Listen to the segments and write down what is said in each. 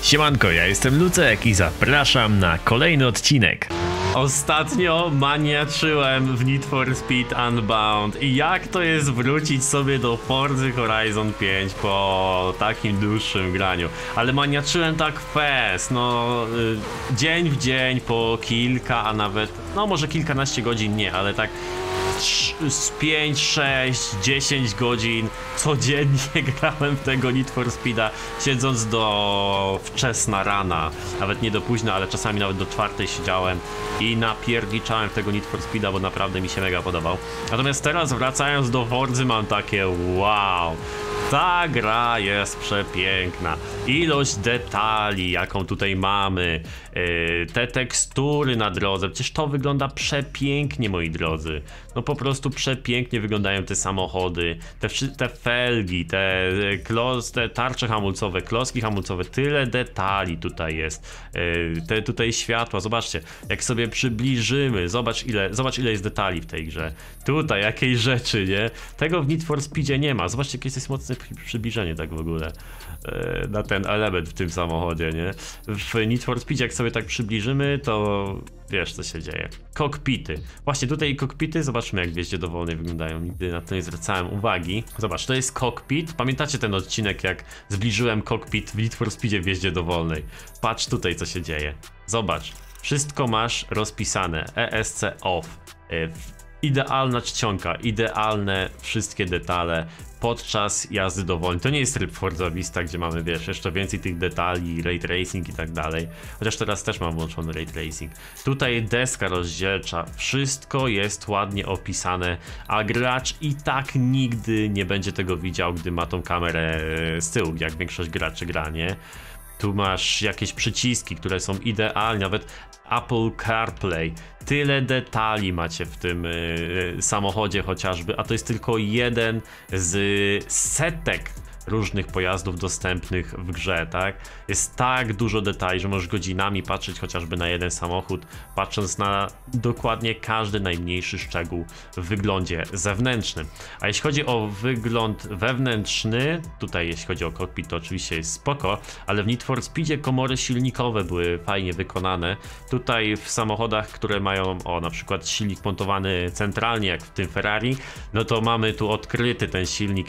Siemanko, ja jestem Lucek i zapraszam na kolejny odcinek. Ostatnio maniaczyłem w Need for Speed Unbound i jak to jest wrócić sobie do Forza Horizon 5 po takim dłuższym graniu. Ale maniaczyłem tak fest, dzień w dzień po kilka, a nawet, może kilkanaście godzin nie, ale tak z 5, 6, 10 godzin codziennie grałem w tego Need for Speeda, siedząc do wczesna rana, nawet nie do późna, ale czasami nawet do 4 siedziałem i napierdziczałem w tego Need for Speeda, bo naprawdę mi się mega podobał. Natomiast teraz wracając do Forzy mam takie wow, ta gra jest przepiękna. Ilość detali, jaką tutaj mamy, te tekstury na drodze, przecież to wygląda przepięknie, moi drodzy. No po prostu przepięknie wyglądają te samochody, te felgi, te tarcze hamulcowe, klocki hamulcowe, tyle detali tutaj jest. Te tutaj światła, zobaczcie, jak sobie przybliżymy, zobacz ile jest detali w tej grze. Tutaj jakieś rzeczy, nie? Tego w Need for Speedzie nie ma. Zobaczcie, jakie jest mocne przybliżenie tak w ogóle na ten element w tym samochodzie, nie? W Need for Speedzie jak sobie tak przybliżymy, to wiesz co się dzieje. Kokpity. Właśnie tutaj kokpity, zobaczmy jak w jeździe dowolnej wyglądają. Nigdy na to nie zwracałem uwagi. Zobacz, to jest kokpit. Pamiętacie ten odcinek, jak zbliżyłem kokpit w Need for Speedzie w jeździe dowolnej? Patrz tutaj co się dzieje. Zobacz. Wszystko masz rozpisane. ESC off. Idealna czcionka, idealne wszystkie detale podczas jazdy dowolnej. To nie jest tryb Forza Vista, gdzie mamy, wiesz, jeszcze więcej tych detali, ray tracing i tak dalej. Chociaż teraz też mam włączony ray tracing. Tutaj deska rozdzielcza, wszystko jest ładnie opisane, a gracz i tak nigdy nie będzie tego widział, gdy ma tą kamerę z tyłu, jak większość graczy gra, nie? Tu masz jakieś przyciski, które są idealne, nawet Apple CarPlay. Tyle detali macie w tym samochodzie chociażby, a to jest tylko jeden z setek różnych pojazdów dostępnych w grze, tak? Jest tak dużo detali, że możesz godzinami patrzeć chociażby na jeden samochód, patrząc na dokładnie każdy najmniejszy szczegół w wyglądzie zewnętrznym. A jeśli chodzi o wygląd wewnętrzny, tutaj jeśli chodzi o cockpit, to oczywiście jest spoko, ale w Need for Speedzie komory silnikowe były fajnie wykonane. Tutaj w samochodach, które mają, na przykład silnik montowany centralnie, jak w tym Ferrari, no to mamy tu odkryty ten silnik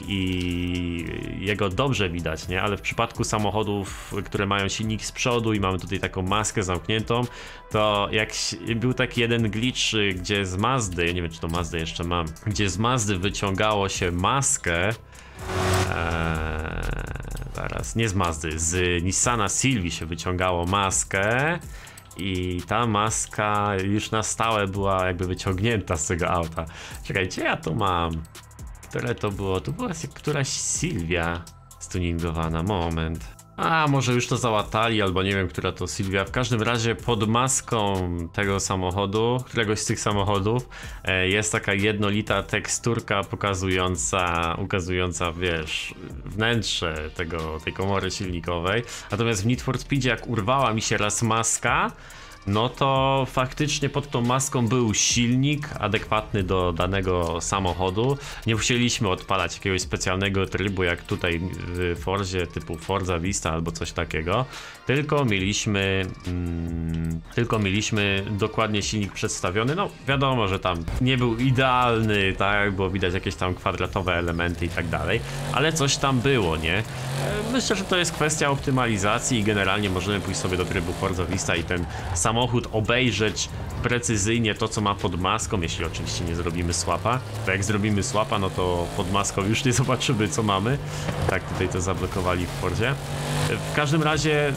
i jego dobrze widać, nie? Ale w przypadku samochodów, które mają silnik z przodu i mamy tutaj taką maskę zamkniętą, to jak był taki jeden glitch, gdzie z Mazdy, ja nie wiem czy to Mazdę jeszcze mam, gdzie z Mazdy wyciągało się maskę, zaraz, nie z Mazdy, z Nissana Sylvii się wyciągało maskę i ta maska już na stałe była jakby wyciągnięta z tego auta. Czekajcie, ja to mam. Które to było? To była któraś Sylwia stuningowana. Moment. A może już to załatali, albo nie wiem, która to Sylwia. W każdym razie pod maską tego samochodu, któregoś z tych samochodów, jest taka jednolita teksturka ukazująca, wiesz, wnętrze tej komory silnikowej. Natomiast w Need for Speedzie, jak urwała mi się raz maska, no to faktycznie pod tą maską był silnik adekwatny do danego samochodu. Nie musieliśmy odpalać jakiegoś specjalnego trybu jak tutaj w Forzie typu Forza Vista albo coś takiego, tylko mieliśmy dokładnie silnik przedstawiony. No wiadomo, że tam nie był idealny, tak, było widać jakieś tam kwadratowe elementy i tak dalej, ale coś tam było, nie? Myślę, że to jest kwestia optymalizacji i generalnie możemy pójść sobie do trybu Forza Vista i ten samochód obejrzeć precyzyjnie to, co ma pod maską, jeśli oczywiście nie zrobimy swapa. Bo jak zrobimy swapa, no to pod maską już nie zobaczymy, co mamy. Tak, tutaj to zablokowali w Forzie. W każdym razie,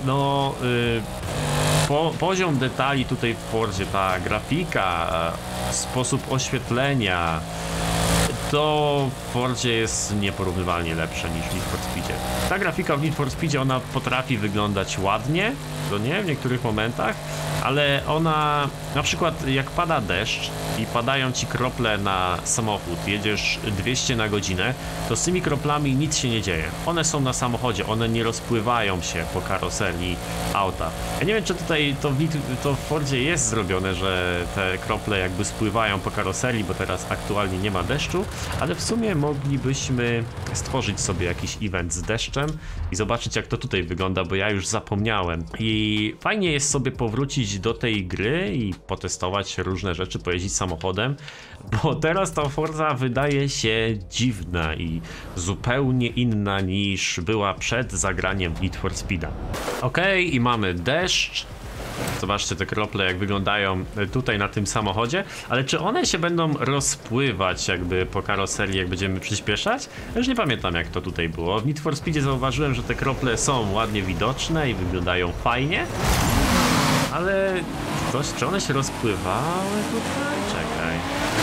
poziom detali tutaj w Forzie, ta grafika, sposób oświetlenia, to w Fordzie jest nieporównywalnie lepsze niż w Need for Speedzie. Ta grafika w Need for Speedzie, ona potrafi wyglądać ładnie, to nie, w niektórych momentach, ale ona, na przykład jak pada deszcz i padają ci krople na samochód, jedziesz 200 na godzinę, to z tymi kroplami nic się nie dzieje. One są na samochodzie, one nie rozpływają się po karoserii auta. Ja nie wiem, czy tutaj to w Fordzie jest zrobione, że te krople jakby spływają po karoserii, bo teraz aktualnie nie ma deszczu, ale w sumie moglibyśmy stworzyć sobie jakiś event z deszczem i zobaczyć, jak to tutaj wygląda, bo ja już zapomniałem. I fajnie jest sobie powrócić do tej gry i potestować różne rzeczy, pojeździć samochodem, bo teraz ta Forza wydaje się dziwna i zupełnie inna niż była przed zagraniem Need for Speeda. Okej, i mamy deszcz. Zobaczcie te krople, jak wyglądają tutaj na tym samochodzie, ale czy one się będą rozpływać jakby po karoserii, jak będziemy przyspieszać? Ja już nie pamiętam, jak to tutaj było. W Need for Speedzie zauważyłem, że te krople są ładnie widoczne i wyglądają fajnie, ale czy one się rozpływały tutaj? Czekaj.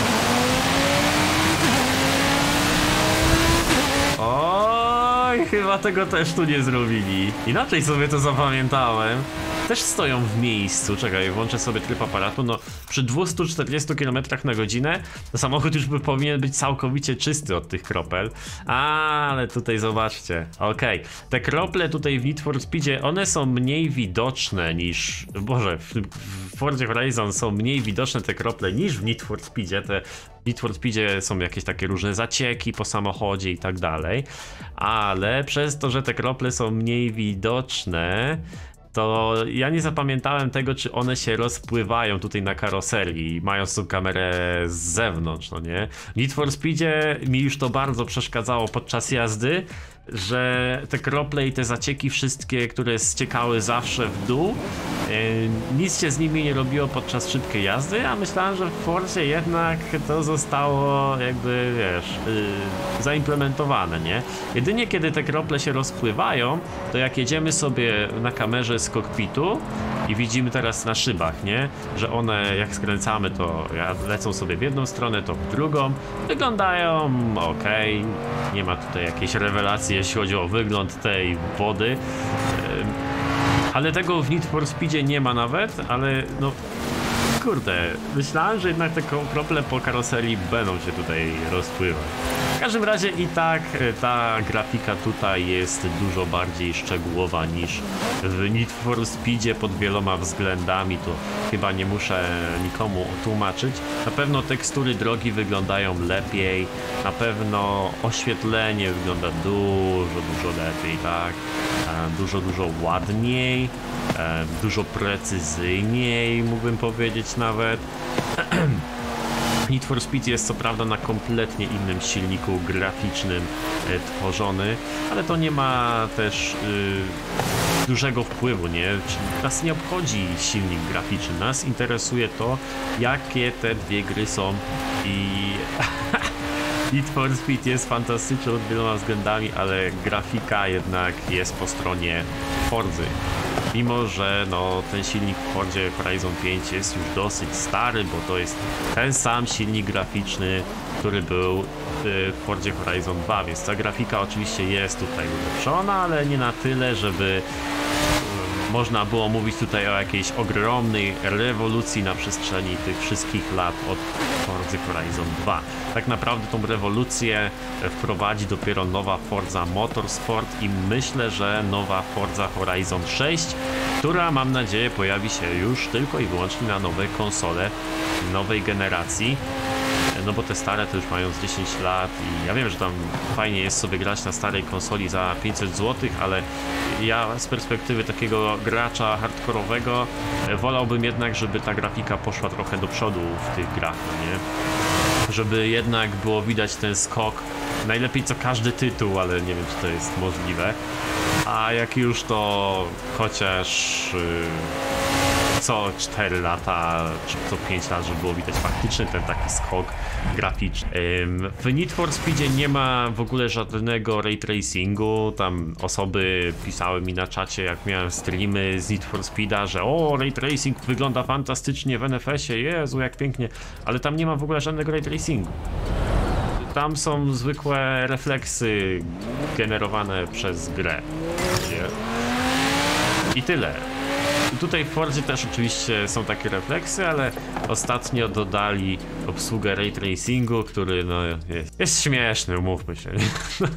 Oj, chyba tego też tu nie zrobili. Inaczej sobie to zapamiętałem. Też stoją w miejscu. Czekaj, włączę sobie tryb aparatu. No, przy 240 km/h to samochód już powinien być całkowicie czysty od tych kropel. Ale tutaj zobaczcie. Okej, te krople tutaj w Need for Speedzie, one są mniej widoczne niż... Boże, w Forzie Horizon są mniej widoczne te krople niż w Need for Speedzie. Te w Need for Speedzie są jakieś takie różne zacieki po samochodzie i tak dalej. Ale przez to, że te krople są mniej widoczne, to ja nie zapamiętałem tego, czy one się rozpływają tutaj na karoserii, mając tą kamerę z zewnątrz, no nie? W Need for Speedzie mi już to bardzo przeszkadzało podczas jazdy, że te krople i te zacieki wszystkie, które ściekały zawsze w dół, nic się z nimi nie robiło podczas szybkiej jazdy, a myślałem, że w Forzie jednak to zostało jakby, wiesz, zaimplementowane, nie? Jedynie kiedy te krople się rozpływają, to jak jedziemy sobie na kamerze z kokpitu i widzimy teraz na szybach, nie? Że one jak skręcamy, to lecą sobie w jedną stronę, to w drugą, wyglądają ok, nie ma tutaj jakiejś rewelacji, jeśli chodzi o wygląd tej wody, ale tego w Need for Speedzie nie ma nawet, ale no kurde, myślałem, że jednak te krople po karoserii będą się tutaj rozpływać. W każdym razie i tak ta grafika tutaj jest dużo bardziej szczegółowa niż w Need for Speedzie pod wieloma względami, to chyba nie muszę nikomu tłumaczyć. Na pewno tekstury drogi wyglądają lepiej, na pewno oświetlenie wygląda dużo lepiej, tak? Dużo ładniej, dużo precyzyjniej, mógłbym powiedzieć nawet. Need for Speed jest co prawda na kompletnie innym silniku graficznym tworzony, ale to nie ma też dużego wpływu, nie? Nas nie obchodzi silnik graficzny, nas interesuje to, jakie te dwie gry są i... Need for Speed jest fantastyczny pod wieloma względami, ale grafika jednak jest po stronie Forzy. Mimo że no, ten silnik w Fordzie Horizon 5 jest już dosyć stary, bo to jest ten sam silnik graficzny, który był w Fordzie Horizon 2, więc ta grafika oczywiście jest tutaj ulepszona, ale nie na tyle, żeby można było mówić tutaj o jakiejś ogromnej rewolucji na przestrzeni tych wszystkich lat od Forza Horizon 2. Tak naprawdę tą rewolucję wprowadzi dopiero nowa Forza Motorsport i myślę, że nowa Forza Horizon 6, która mam nadzieję pojawi się już tylko i wyłącznie na nowe konsole nowej generacji. No bo te stare to już mają z 10 lat i ja wiem, że tam fajnie jest sobie grać na starej konsoli za 500 zł, ale ja z perspektywy takiego gracza hardkorowego wolałbym jednak, żeby ta grafika poszła trochę do przodu w tych grach, no nie? Żeby jednak było widać ten skok, najlepiej co każdy tytuł, ale nie wiem, czy to jest możliwe. A jak już to chociaż co 4 lata, czy co 5 lat, żeby było widać faktycznie ten taki skok graficzny. W Need for Speedzie nie ma w ogóle żadnego ray tracingu. Tam osoby pisały mi na czacie, jak miałem streamy z Need for Speeda, że o, ray tracing wygląda fantastycznie w NFS-ie, Jezu, jak pięknie, ale tam nie ma w ogóle żadnego ray tracingu. Tam są zwykłe refleksy generowane przez grę. I tyle. Tutaj w Fordzie też oczywiście są takie refleksy, ale ostatnio dodali obsługę ray tracingu, który no jest śmieszny, umówmy się.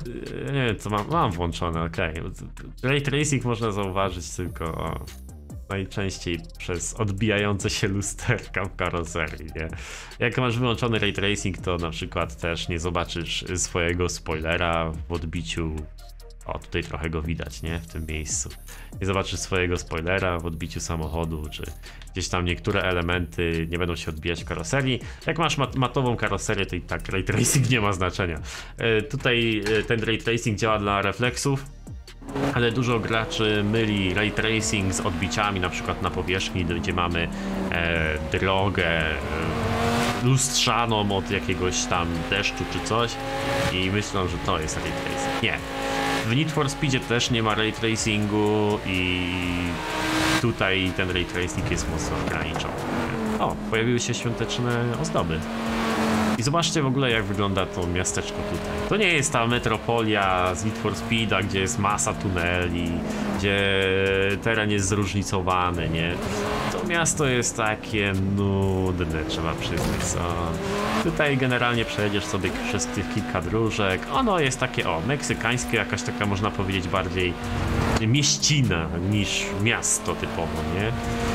Nie wiem, co mam włączone, okej. Ray tracing można zauważyć tylko najczęściej przez odbijające się lusterka w karoserii, nie? Jak masz wyłączony ray tracing, to na przykład też nie zobaczysz swojego spoilera w odbiciu. O, tutaj trochę go widać, nie? W tym miejscu. Nie zobaczysz swojego spoilera w odbiciu samochodu, czy gdzieś tam niektóre elementy nie będą się odbijać w karoserii. Jak masz matową karoserię, to i tak ray tracing nie ma znaczenia. Tutaj ten ray tracing działa dla refleksów, ale dużo graczy myli ray tracing z odbiciami, na przykład na powierzchni, gdzie mamy drogę lustrzaną od jakiegoś tam deszczu czy coś i myślą, że to jest ray tracing. Nie. W Need for Speedzie też nie ma ray tracingu i tutaj ten ray tracing jest mocno ograniczony. O, pojawiły się świąteczne ozdoby. I zobaczcie w ogóle, jak wygląda to miasteczko tutaj. To nie jest ta metropolia z Need for Speeda, gdzie jest masa tuneli, gdzie teren jest zróżnicowany, nie? To miasto jest takie nudne, trzeba przyznać. Tutaj generalnie przejedziesz sobie przez tych kilka dróżek. Ono jest takie, meksykańskie, jakaś taka, można powiedzieć, bardziej mieścina niż miasto typowo, nie?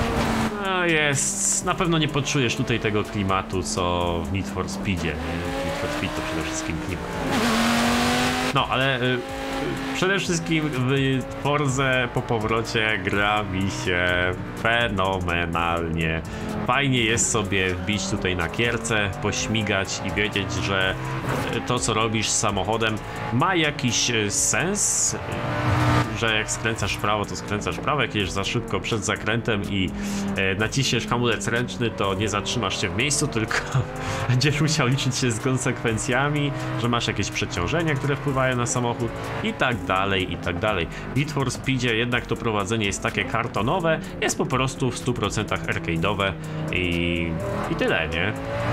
Na pewno nie poczujesz tutaj tego klimatu, co w Need for Speedzie, nie? Need for Speed to przede wszystkim klimat. No, ale przede wszystkim w Forze po powrocie gra mi się fenomenalnie. Fajnie jest sobie wbić tutaj na kierce, pośmigać i wiedzieć, że to, co robisz z samochodem, ma jakiś sens. Że jak skręcasz w prawo, to skręcasz w prawo, jak jedziesz za szybko przed zakrętem i naciśniesz hamulec ręczny, to nie zatrzymasz się w miejscu, tylko będziesz musiał liczyć się z konsekwencjami, że masz jakieś przeciążenia, które wpływają na samochód i tak dalej, i tak dalej. W Need for Speedzie jednak to prowadzenie jest takie kartonowe, jest po prostu w 100% arcade'owe i tyle, nie?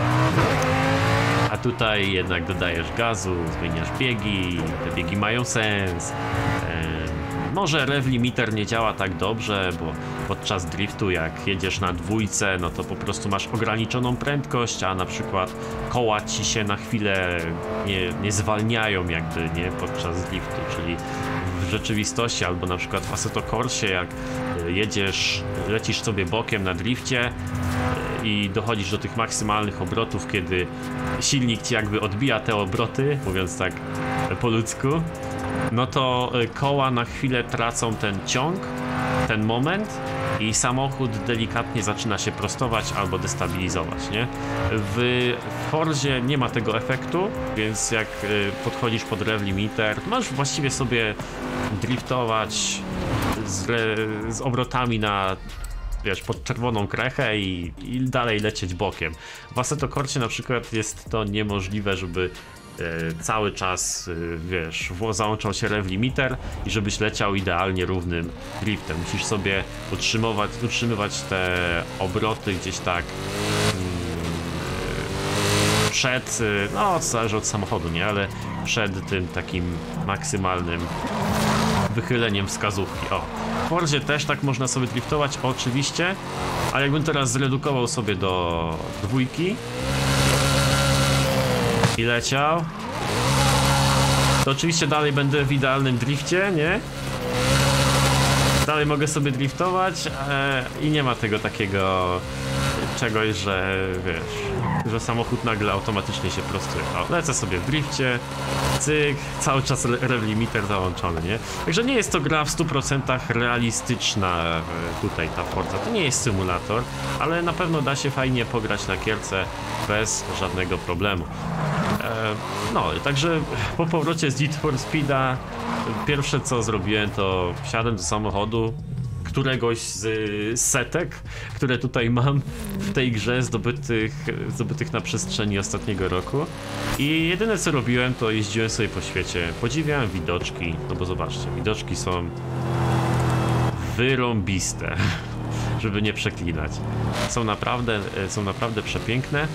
A tutaj jednak dodajesz gazu, zmieniasz biegi, te biegi mają sens. Może rev limiter nie działa tak dobrze, bo podczas driftu jak jedziesz na dwójce, no to po prostu masz ograniczoną prędkość, a na przykład koła ci się na chwilę nie zwalniają jakby, nie, podczas driftu, czyli w rzeczywistości albo na przykład w Assetto Corsie, jak lecisz sobie bokiem na drifcie i dochodzisz do tych maksymalnych obrotów, kiedy silnik ci jakby odbija te obroty, mówiąc tak po ludzku, no to koła na chwilę tracą ten ciąg, ten moment i samochód delikatnie zaczyna się prostować albo destabilizować, nie? W Forzie nie ma tego efektu, więc jak podchodzisz pod rev limiter, możesz właściwie sobie driftować z obrotami na, wiesz, pod czerwoną krechę i dalej lecieć bokiem. W Assetto Corsie na przykład jest to niemożliwe, żeby cały czas, wiesz, załączał się rev limiter i żebyś leciał idealnie równym driftem. Musisz sobie utrzymywać te obroty gdzieś tak przed, no zależy od samochodu, nie, ale przed tym takim maksymalnym wychyleniem wskazówki. O, w Forzie też tak można sobie driftować, oczywiście, ale jakbym teraz zredukował sobie do dwójki i leciał, to oczywiście dalej będę w idealnym drifcie, nie? Dalej mogę sobie driftować i nie ma tego takiego czegoś, że wiesz, że samochód nagle automatycznie się prostuje. O, lecę sobie w drifcie, cyk, cały czas rev limiter załączony, nie? Także nie jest to gra w 100% realistyczna tutaj ta Forza. To nie jest symulator, ale na pewno da się fajnie pograć na kierce bez żadnego problemu. No, także po powrocie z Need for Speeda pierwsze co zrobiłem, to wsiadłem do samochodu, któregoś z setek, które tutaj mam w tej grze zdobytych na przestrzeni ostatniego roku, i jedyne co robiłem, to jeździłem sobie po świecie, podziwiałem widoczki, no bo zobaczcie, widoczki są wyrąbiste, żeby nie przeklinać. Są naprawdę przepiękne.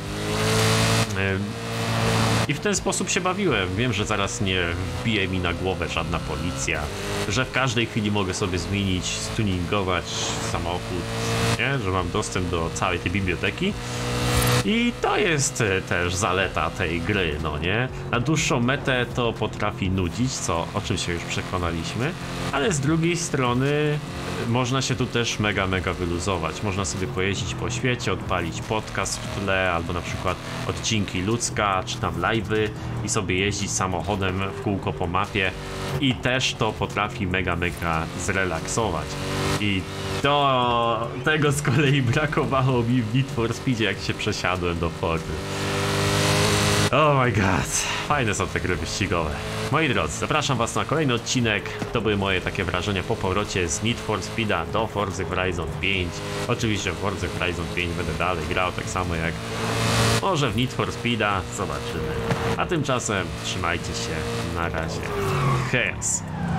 I w ten sposób się bawiłem. Wiem, że zaraz nie wbije mi na głowę żadna policja, że w każdej chwili mogę sobie zmienić, stuningować samochód, nie? Że mam dostęp do całej tej biblioteki I to jest też zaleta tej gry, no nie? Na dłuższą metę to potrafi nudzić, co o czym się już przekonaliśmy, ale z drugiej strony można się tu też mega wyluzować. Można sobie pojeździć po świecie, odpalić podcast w tle, albo na przykład odcinki ludzka, czy tam live'y i sobie jeździć samochodem w kółko po mapie i też to potrafi mega zrelaksować. I tego z kolei brakowało mi w Need for Speedzie, jak się przesiadłem do Fordy. Oh my god, fajne są te gry wyścigowe. Moi drodzy, zapraszam was na kolejny odcinek. To były moje takie wrażenia po powrocie z Need for Speeda do Forza Horizon 5. Oczywiście w Forza Horizon 5 będę dalej grał, tak samo jak może w Need for Speeda, zobaczymy. A tymczasem trzymajcie się, na razie. Hej!